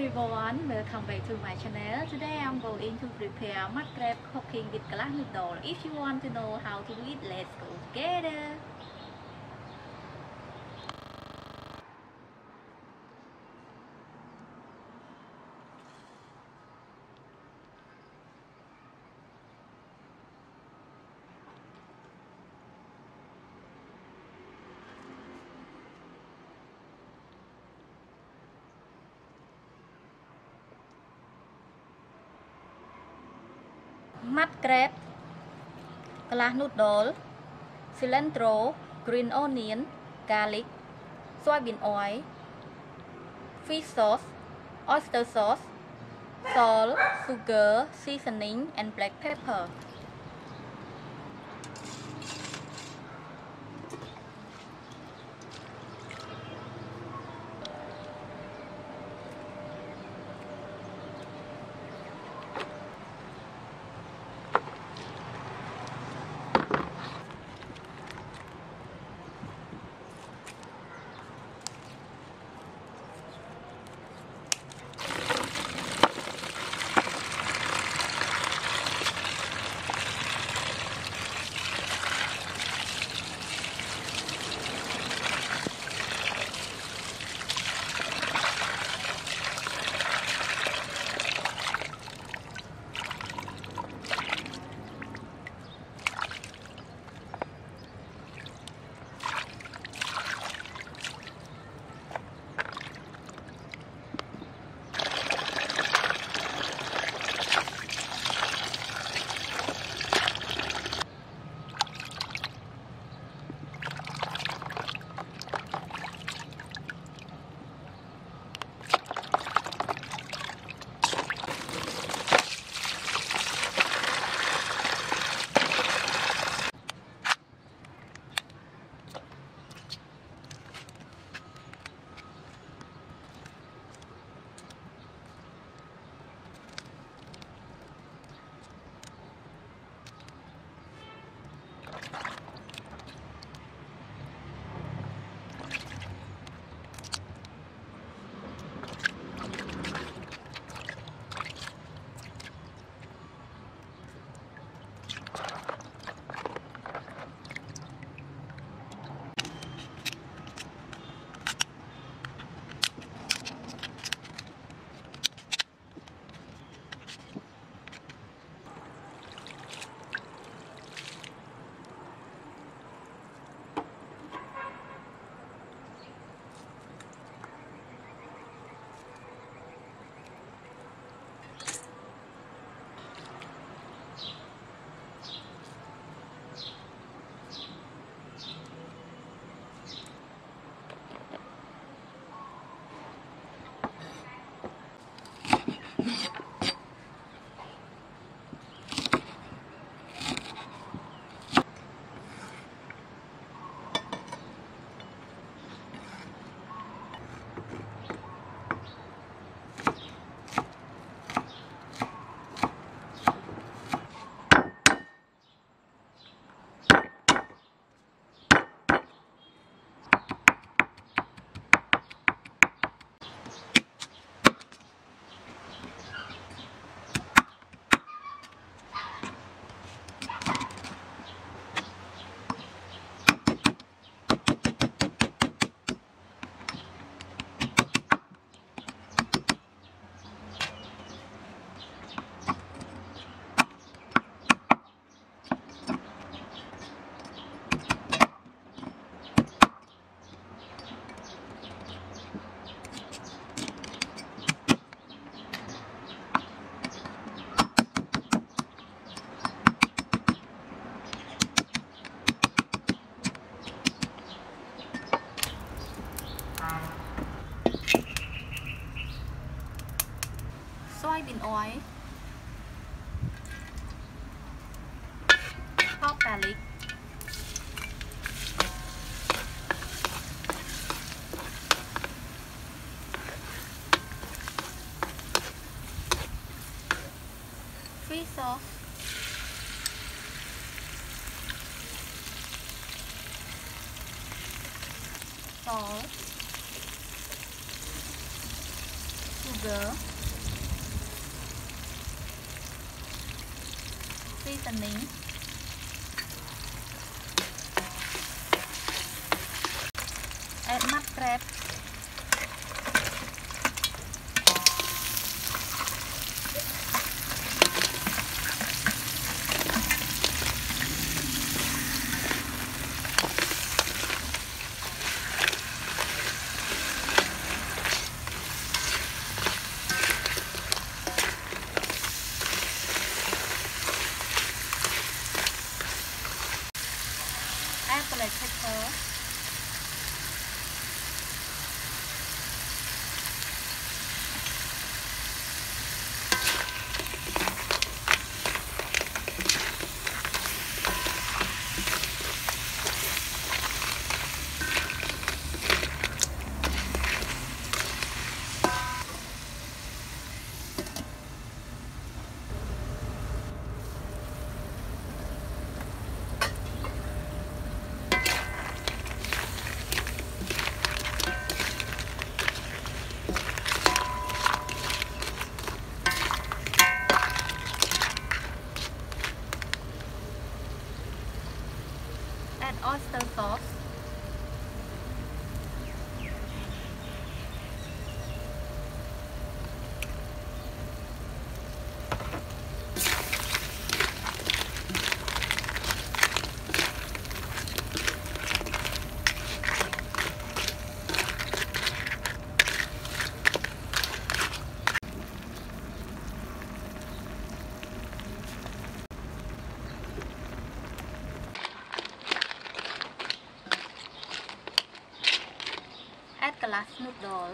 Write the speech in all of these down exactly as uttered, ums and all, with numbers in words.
everyone, welcome back to my channel. Today I'm going to prepare mud crab cooking with glass noodle. If you want to know how to do it, let's go together. Mud crab, glass noodle, cilantro, green onion, garlic, soybean oil, fish sauce, oyster sauce, salt, sugar, seasoning, and black pepper. Soybean oil, pork garlic, fish sauce, salt, sugar, seasoning, add mud crab, add black pepper, add oyster sauce, add glass noodle,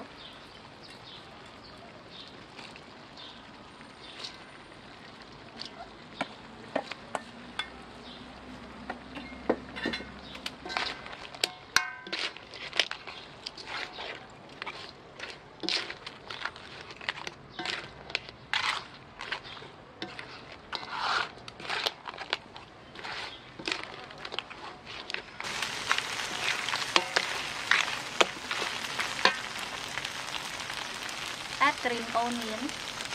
add green onion,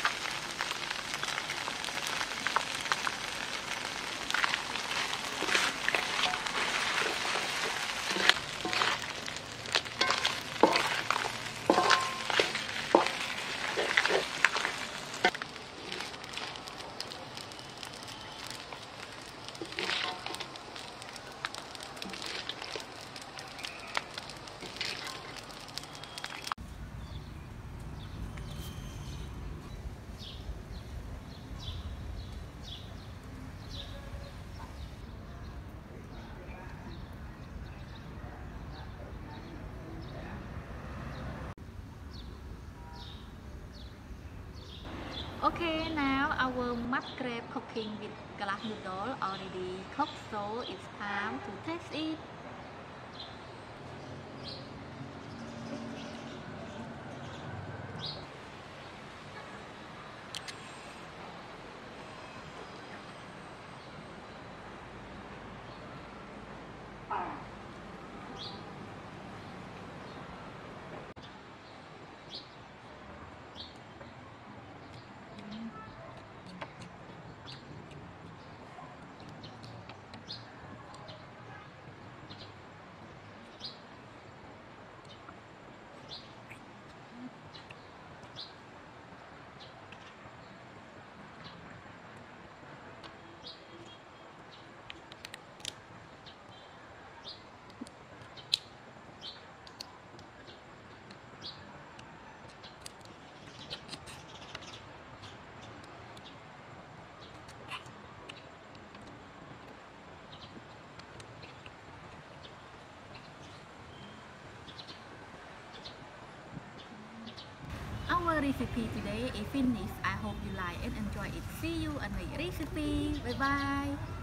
Okay, now our mud crab cooking with glass noodle already cooked, so it's time to taste it. Our recipe today is finished. I hope you like and enjoy it. See you on my recipe. Bye bye.